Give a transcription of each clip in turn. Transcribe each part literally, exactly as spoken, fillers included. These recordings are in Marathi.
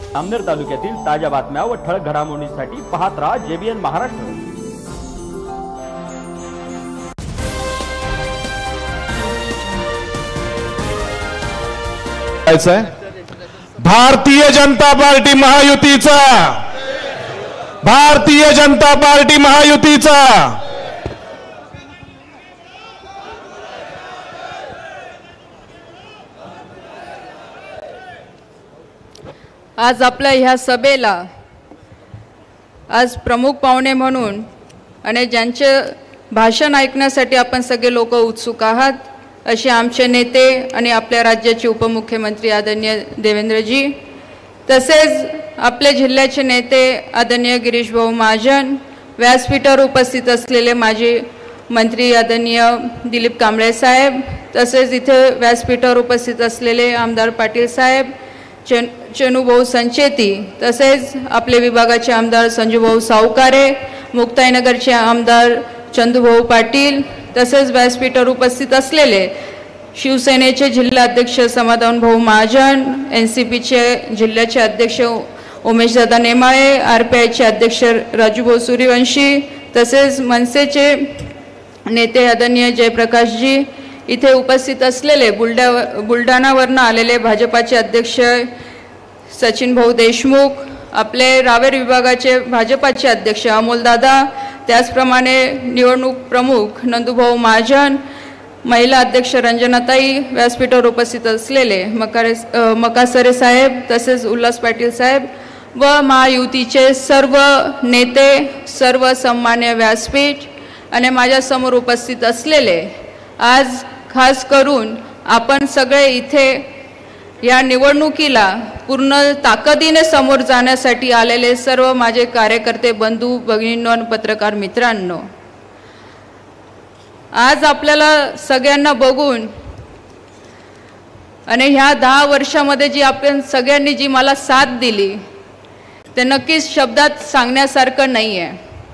अमनेर तालुक्यातील ताज्या बातम्या व ठळक घडामोडींसाठी पाहत राहा जेबीएन महाराष्ट्र। भारतीय जनता पार्टी महायुतीचा, भारतीय जनता पार्टी महायुतीचा आज आपल्या ह्या सभेला आज प्रमुख पाहुणे म्हणून आणि ज्यांचे भाषण ऐकण्यासाठी आपण सगळे लोक उत्सुक आहात असे आमचे नेते आणि आपल्या राज्याचे उपमुख्यमंत्री आदरणीय देवेंद्रजी, तसेच आपल्या जिल्ह्याचे नेते आदरणीय गिरीश भाऊ महाजन, व्यासपीठावर उपस्थित असलेले माजी मंत्री आदरणीय दिलीप कांबळे साहेब, तसेच इथे व्यासपीठावर उपस्थित असलेले आमदार पाटील साहेब, चन चनूभाऊ संचेती, तसेच आपले विभागाचे आमदार संजूभाऊ सावकारे, मुक्ताईनगरचे आमदार चंदूभाऊ पाटील, तसेच व्यासपीठावर उपस्थित असलेले शिवसेनेचे जिल्हाध्यक्ष समाधान भाऊ महाजन, एन सी पीचे जिल्ह्याचे अध्यक्ष उमेशदादा नेमाळे, आर पी आयचे अध्यक्ष राजूभाऊ सूर्यवंशी, तसेच मनसेचे नेते आदरणीय जयप्रकाशजी, इथे उपस्थित असलेले बुलढा बुलढाणावरनं आलेले भाजपाचे अध्यक्ष सचिन भाऊ देशमुख, आपले रावेर विभागाचे भाजपाचे अध्यक्ष अमोलदादा, त्याचप्रमाणे निवडणूक प्रमुख नंदूभाऊ महाजन, महिला अध्यक्ष रंजनाताई, व्यासपीठावर उपस्थित असलेले मकारे मकासरे साहेब, तसेच उल्हास पाटील साहेब व महायुतीचे सर्व नेते, सर्व सन्मान्य व्यासपीठ आणि माझ्यासमोर उपस्थित असलेले आज खास करून आपण सगळे इथे या निवडणुकीला पूर्ण ताकदीने समोर जाण्यासाठी आलेले सर्व माझे कार्यकर्ते बंधू भगिनींनो आणि पत्रकार मित्रांनो, आज आपल्याला सगळ्यांना बघून आणि ह्या दहा वर्षामध्ये जी आपण सगळ्यांनी जी मला साथ दिली ते नक्कीच शब्दात सांगण्यासारखं नाही आहे।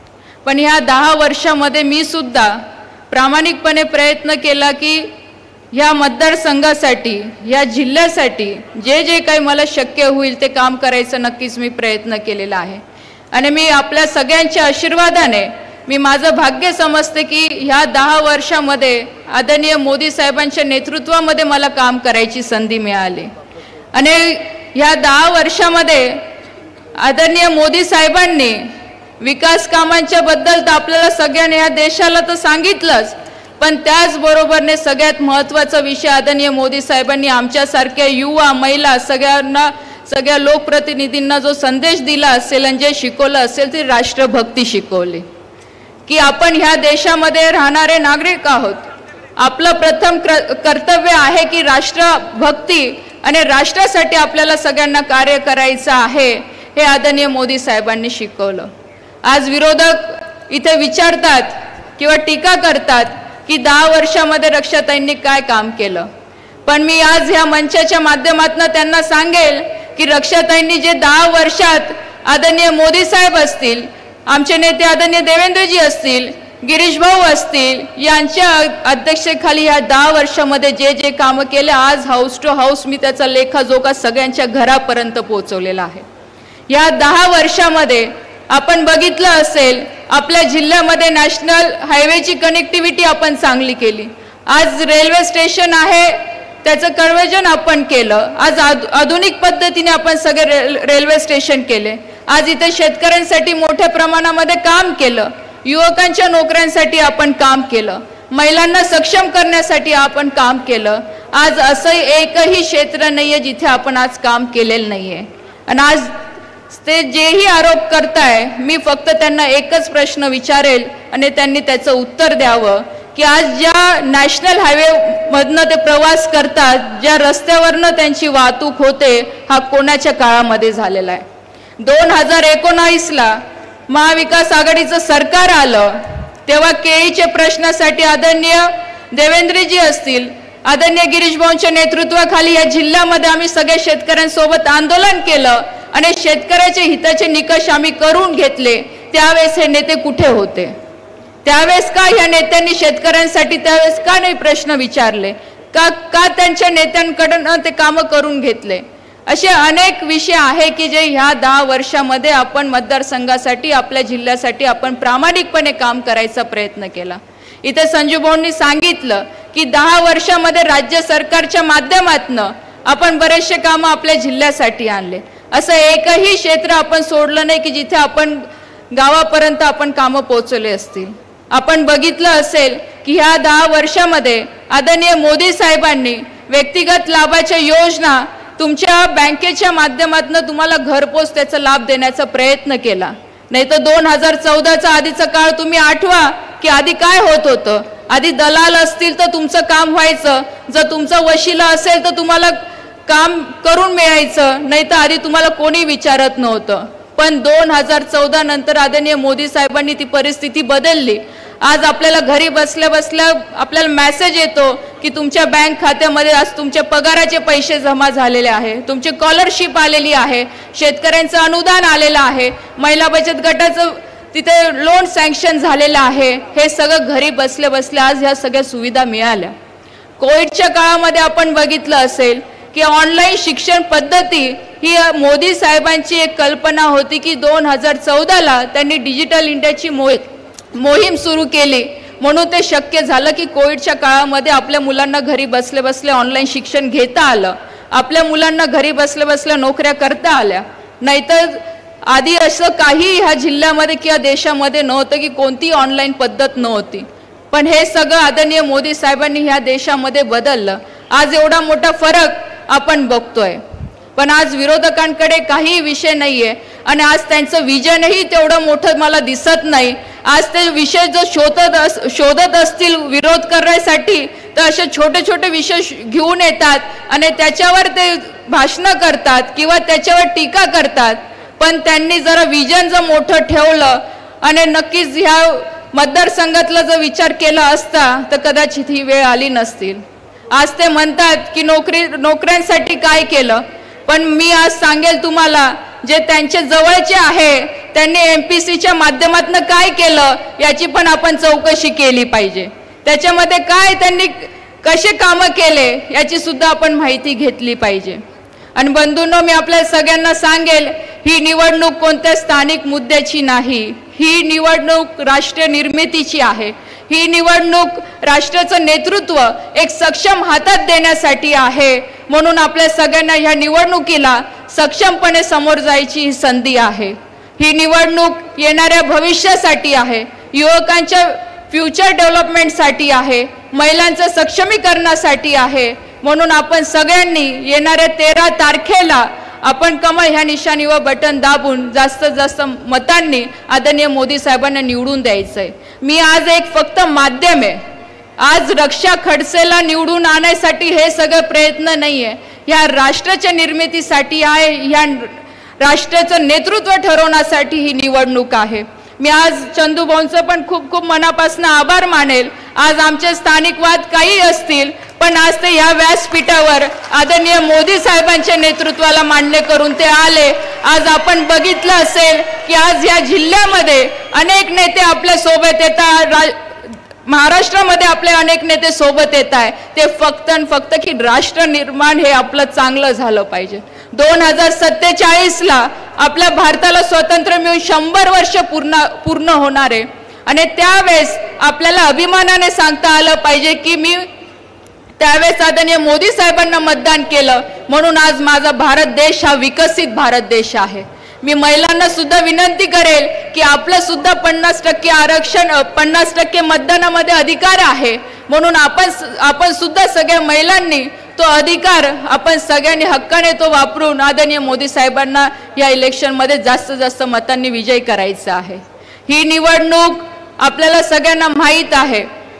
पण ह्या दहा वर्षामध्ये मी सुद्धा प्रामाणिकपणे प्रयत्न केला की ह्या मतदारसंघासाठी, ह्या जिल्ह्यासाठी जे जे काही मला शक्य होईल ते काम करायचं नक्कीच मी प्रयत्न केलेला आहे। आणि मी आपल्या सगळ्यांच्या आशीर्वादाने मी माझं भाग्य समजते की ह्या दहा वर्षामध्ये आदरणीय मोदी साहेबांच्या नेतृत्वामध्ये मला काम करायची संधी मिळाली। आणि ह्या दहा वर्षामध्ये आदरणीय मोदी साहेबांनी विकास कामांच्या बद्दल तर आपल्याला सगळ्यांनी या देशाला तर सांगितलंच, पण त्याचबरोबरने सगळ्यात महत्त्वाचा विषय आदरणीय मोदी साहेबांनी आमच्यासारख्या युवा, महिला सगळ्यांना, सगळ्या लोकप्रतिनिधींना जो संदेश दिला असेल आणि जे शिकवलं असेल ते राष्ट्रभक्ती शिकवली की आपण ह्या देशामध्ये राहणारे नागरिक आहोत। आपलं प्रथम कर्तव्य आहे की राष्ट्रभक्ती आणि राष्ट्रासाठी आपल्याला सगळ्यांना कार्य करायचं आहे, हे आदरणीय मोदी साहेबांनी शिकवलं। आज विरोधक इथे विचारतात किंवा टीका करतात की दहा वर्षामध्ये रक्षाताईंनी काय काम केलं, पण मी आज ह्या मंचाच्या माध्यमातून त्यांना सांगेल की रक्षाताईंनी जे दहा वर्षात आदरणीय मोदी साहेब असतील, आमचे नेते आदरणीय देवेंद्रजी असतील, गिरीश भाऊ असतील, यांच्या अध्यक्षतेखाली ह्या दहा वर्षामध्ये जे जे कामं केले, आज हाऊस टू हाऊस मी त्याचा लेखाजोखा सगळ्यांच्या घरापर्यंत पोहोचवलेला आहे। या दहा वर्षामध्ये आपण बघितलं असेल आपल्या जिल्ह्यामध्ये नॅशनल हायवेची कनेक्टिव्हिटी आपण चांगली केली। आज रेल्वे स्टेशन आहे त्याचं कन्वर्जन आपण केलं। आज आधुनिक पद्धतीने आपण सगळे रे, रेल्वे स्टेशन केले। आज इथे शेतकऱ्यांसाठी मोठ्या प्रमाणामध्ये काम केलं, युवकांच्या नोकऱ्यांसाठी आपण काम केलं, महिलांना सक्षम करण्यासाठी आपण काम केलं। आज असं एकही क्षेत्र नाहीये जिथे आपण आज काम केलेलं नाहीये। आणि आज ते जेही आरोप करताय, मी फक्त त्यांना एकच प्रश्न विचारेल आणि त्यांनी त्याचं उत्तर द्यावं की आज ज्या नॅशनल हायवे मधनं ते प्रवास करतात, ज्या रस्त्यावरनं त्यांची वाहतूक होते, हा कोणाच्या काळामध्ये झालेला आहे? दोन हजार एकोणावीसला महाविकास आघाडीचं सरकार आलं तेव्हा केळीच्या प्रश्नासाठी आदरणीय देवेंद्रजी असतील, आदरणीय गिरीश भाऊंच्या नेतृत्वाखाली या जिल्ह्यामध्ये आम्ही सगळ्या शेतकऱ्यांसोबत आंदोलन केलं आणि शेतकऱ्याचे हिताचे निकष आम्ही करून घेतले। त्यावेळेस हे नेते कुठे होते? त्यावेळेस का या नेत्यांनी शेतकऱ्यांसाठी त्यावेळेस का नाही प्रश्न विचारले? का का त्यांच्या नेत्यांकडून ते काम करून घेतले? असे अनेक विषय आहे की जे ह्या दहा वर्षामध्ये आपण मतदारसंघासाठी आपल्या जिल्ह्यासाठी आपण प्रामाणिकपणे काम करायचा प्रयत्न केला। इथे संजू भाऊंनी सांगितलं की दहा वर्षामध्ये राज्य सरकारच्या माध्यमातून आपण बरेचसे कामं आपल्या जिल्ह्यासाठी आणले। असं एकही क्षेत्र आपण सोडलं नाही की जिथे आपण गावापर्यंत आपण कामं पोहोचवले असतील। आपण बघितलं असेल की ह्या दहा वर्षामध्ये आदरणीय मोदी साहेबांनी व्यक्तिगत लाभाच्या योजना तुमच्या बँकेच्या माध्यमातून तुम्हाला घरपोच त्याचा लाभ देण्याचा प्रयत्न केला। नाही तर दोन हजार चौदाचा आधीचा काळ तुम्ही आठवा की आधी काय होत होतं। आधी दलाल असतील तर तुमचं काम व्हायचं, जर तुमचा वशिला असेल तर तुम्हाला काम करून मिळायचं, नाही तर आधी तुम्हाला कोणी विचारत नव्हतं। पण दोन हजार चौदा नंतर आदरणीय मोदी साहेबांनी ती परिस्थिती बदलली। आज आपल्याला घरी बसल्या बसल्या आपल्याला मेसेज येतो की तुमच्या बँक खात्यामध्ये आज तुमच्या पगाराचे पैसे जमा झालेले आहे, तुमची स्कॉलरशिप आलेली आहे, शेतकऱ्यांचं अनुदान आलेलं आहे, महिला बचत गटाचं तिथे लोन सँक्शन झालेलं आहे। हे सगळं घरी बसल्या बसल्या आज ह्या सगळ्या सुविधा मिळाल्या। कोविडच्या काळामध्ये आपण बघितलं असेल की ऑनलाईन शिक्षण पद्धती ही मोदी साहेबांची एक कल्पना होती की दोन हजार चौदाला त्यांनी डिजिटल इंडियाची मोहीम सुरू केली, म्हणून ते शक्य झालं की कोविडच्या काळामध्ये आपल्या मुलांना घरी बसले बसले ऑनलाईन शिक्षण घेता आलं, आपल्या मुलांना घरी बसल्या बसल्या नोकऱ्या करता आल्या। नाहीतर आधी असं काही ह्या जिल्ह्यामध्ये किंवा देशामध्ये नव्हतं की कोणती ऑनलाईन पद्धत नव्हती। पण हे सगळं आदरणीय मोदी साहेबांनी ह्या देशामध्ये बदललं। आज एवढा मोठा फरक आपण बघतोय। पण आज विरोधकांकडे काही विषय नाहीये आणि आज त्यांचं विजनही तेवढं मोठं मला दिसत नाही। आज ते विषय जो शोधत अस शोधत असतील विरोध करण्यासाठी तर असे छोटे छोटे विषय घेऊन येतात आणि त्याच्यावर ते भाषणं करतात किंवा त्याच्यावर टीका करतात। पण त्यांनी जरा विजन जर मोठं ठेवलं आणि नक्कीच ह्या मतदारसंघातला जर विचार केला असता तर कदाचित ही वेळ आली नसतील। आज ते म्हणतात की नोकरी नोकऱ्यांसाठी काय केलं, पण मी आज सांगेल तुम्हाला जे त्यांचे जवळचे आहे त्यांनी एमपीसीच्या माध्यमातून काय केलं याची पण आपण चौकशी केली पाहिजे। त्याच्यामध्ये काय त्यांनी कसे कामं केले याची सुद्धा आपण माहिती घेतली पाहिजे। आणि बंधूंनो, मी आपल्या सगळ्यांना सांगेल ही निवडणूक कोणत्या स्थानिक मुद्द्याची नाही, ही निवडणूक राष्ट्रीय निर्मितीची आहे। ही निवडणूक राष्ट्राचं नेतृत्व एक सक्षम हातात देण्यासाठी आहे। म्हणून आपल्या सगळ्यांना ह्या निवडणुकीला सक्षमपणे समोर जायची ही संधी आहे। ही निवडणूक येणाऱ्या भविष्यासाठी आहे, युवकांच्या फ्युचर डेव्हलपमेंटसाठी आहे, महिलांच्या सक्षमीकरणासाठी आहे। म्हणून आपण सगळ्यांनी येणाऱ्या तेरा तारखेला आपण कमळ ह्या निशाणीवर बटन दाबून जास्तीत जास्त मतांनी आदरणीय मोदी साहेबांना निवडून द्यायचंय। मी आज एक फक्त माध्यम आहे, आज रक्षा खडसेला निवडून आणण्यासाठी हे सगळे प्रयत्न नाहीये, या राष्ट्राच्या निर्मितीसाठी आहे, या राष्ट्राचं नेतृत्व ठरवण्यासाठी ही निवडणूक आहे। मी आज चंदू भाऊंचं पण खूप खूप मनापासून आभार मानेल। आज आमचे स्थानिक वाद काही असतील पण आज ते या व्यासपीठावर आदरणीय मोदी साहेबांच्या नेतृत्वाला मान्य करून ते आले। आज आपण बघितलं असेल की आज या जिल्ह्यामध्ये अनेक नेते आपल्या सोबत येतात, महाराष्ट्रामध्ये आपले अनेक नेते सोबत येत आहे, ते फक्त आणि फक्त की राष्ट्र निर्माण हे आपलं चांगलं झालं पाहिजे। दोन हजार सत्तेचाळीस ला आपल्या भारताला स्वातंत्र्य मिळून शंभर वर्ष पूर्ण पूर्ण होणार आहे आणि त्यावेळेस आपल्याला अभिमानाने सांगता आलं पाहिजे की मी त्यावेळेस आदरणीय मोदी साहेबांना मतदान केलं, म्हणून आज माझा भारत देश हा विकसित भारत देश आहे। मी महिलांना सुद्धा विनंती करेल की आपलं सुद्धा पन्नास टक्के आरक्षण पन्नास टक्के मतदानामध्ये अधिकार आहे, म्हणून आपण आपण सुद्धा सगळ्या महिलांनी तो अधिकार आपण सगळ्यांनी हक्काने तो वापरून आदरणीय मोदी साहेबांना या इलेक्शन मध्ये जास्त जास्त मतांनी विजयी करायचा आहे। ही निवडणूक आपल्याला सगळ्यांना माहित आहे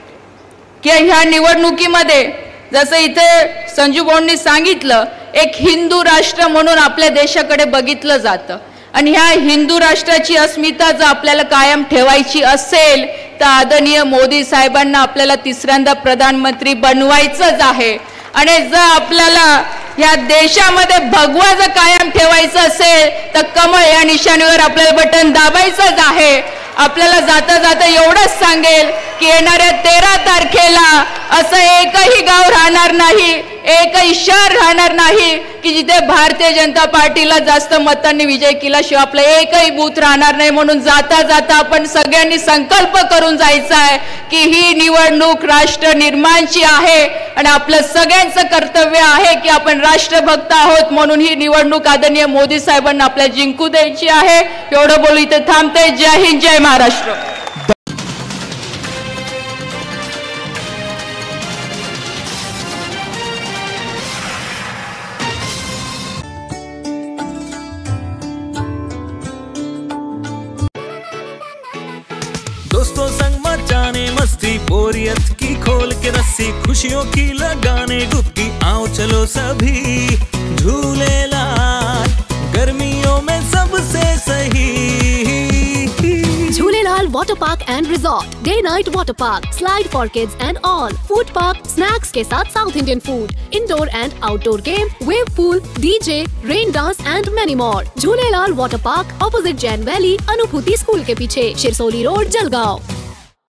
की ह्या निवडणुकीमध्ये जसं इथे संजू भाऊंनी सांगितलं एक हिंदू राष्ट्र म्हणून आपल्या देशाकडे बघितलं जातं आणि ह्या हिंदू राष्ट्राची अस्मिता जर आपल्याला कायम ठेवायची असेल तर आदरणीय मोदी साहेबांना आपल्याला तिसऱ्यांदा प्रधानमंत्री बनवायचंच आहे। आणि जर आपल्याला या देशामध्ये भगवा जर कायम ठेवायचं असेल तर कमळ या निशाणीवर आपल्याला बटन दाबायचंच आहे। आपल्याला जाता जाता एवढंच सांगेल की येणाऱ्या तेरा तारखेला असं एकही गाव राहणार नाही, एकही शहर राहणार नाही की जिथे भारतीय जनता पार्टीला जास्त मतांनी विजय केल्याशिवाय आपलं एकही बूथ राहणार नाही. म्हणून जाता जाता आपण सगळ्यांनी संकल्प करून जायचा आहे की ही निवडणूक राष्ट्र निर्माणची आहे आणि आपलं सगळ्यांचं कर्तव्य आहे की आपण राष्ट्रभक्त आहोत. म्हणून ही निवडणूक आदरणीय मोदी साहेबांना आपल्या जिंकू द्यायची आहे. एवढं बोलू इथे थांबते. जय हिंद, जय महाराष्ट्र. दोस्तों संग मचाने मस्ती, बोरियत की खोल के रस्सी, खुशियों की लगाने डुबकी, आओ चलो सभी झूलेलाल गर्मियों में सबसे सही. Jhulelal Water Park and Resort, Day Night Water Park, Slide for Kids and all, Food Park, Snacks के साथ South Indian food, Indoor and Outdoor game, Wave Pool, D J, Rain Dance and many more. Jhulelal Water Park, opposite Jain Valley, Anubhuti School के पीछे, शिरसोली रोड, जलगांव.